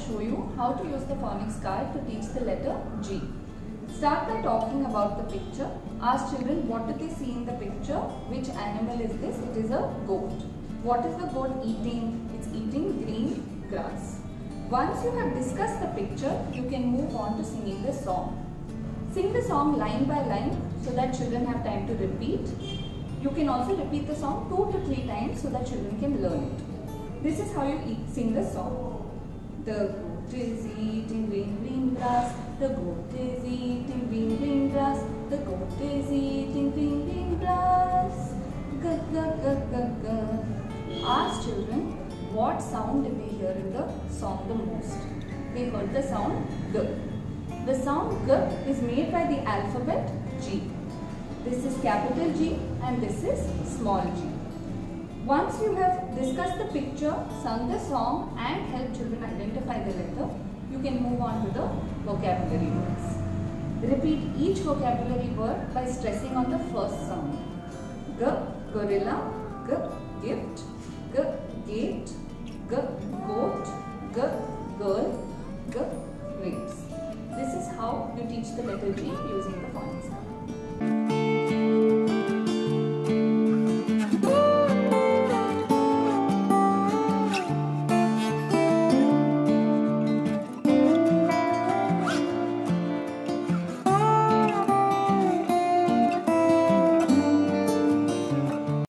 show you how to use the phonics card to teach the letter G. Start by talking about the picture. Ask children what do they see in the picture. Which animal is this? It is a goat. What is the goat eating? It's eating green grass. Once you have discussed the picture, you can move on to singing the song. Sing the song line by line so that children have time to repeat. You can also repeat the song 2 to 3 times so that children can learn it. This is how you sing the song. The goat is eating green grass. The goat is eating green grass. The goat is eating green grass. G g g g g. Ask children what sound did they hear in the song the most. They heard the sound G. The sound G is made by the alphabet G. This is capital G and this is small g. Once you have discussed the picture, sung the song and helped children identify the letter, you can move on to the vocabulary words. Repeat each vocabulary word by stressing on the first sound. G, gorilla, G, gift, G, gate, G, goat, G, girl, G, grapes. This is how you teach the letter G using the phonics card.